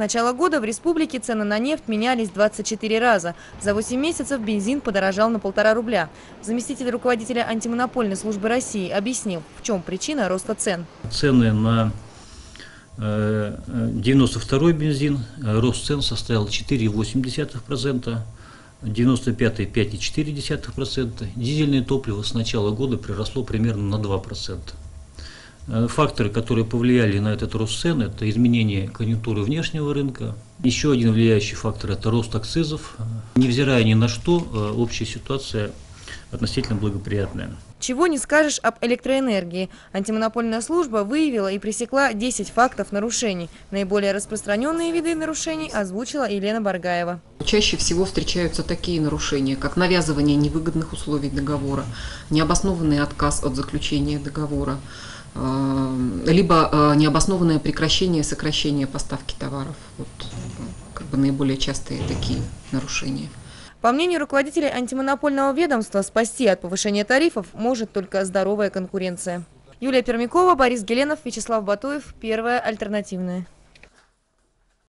начала года в республике цены на нефть менялись 24 раза. За 8 месяцев бензин подорожал на 1,5 рубля. Заместитель руководителя антимонопольной службы России объяснил, в чем причина роста цен. Цены на 92-й бензин, рост цен составил 4,8%, 95-й 5,4%. Дизельное топливо с начала года приросло примерно на 2%. Факторы, которые повлияли на этот рост цен, это изменение конъюнктуры внешнего рынка. Еще один влияющий фактор – это рост акцизов. Невзирая ни на что, общая ситуация относительно благоприятная. Чего не скажешь об электроэнергии. Антимонопольная служба выявила и пресекла 10 фактов нарушений. Наиболее распространенные виды нарушений озвучила Елена Баргаева. Чаще всего встречаются такие нарушения, как навязывание невыгодных условий договора, необоснованный отказ от заключения договора, либо необоснованное прекращение, сокращение поставки товаров. Вот, наиболее частые такие нарушения. По мнению руководителя антимонопольного ведомства, спасти от повышения тарифов может только здоровая конкуренция. Юлия Пермякова, Борис Геленов, Вячеслав Батуев. Первая альтернативная.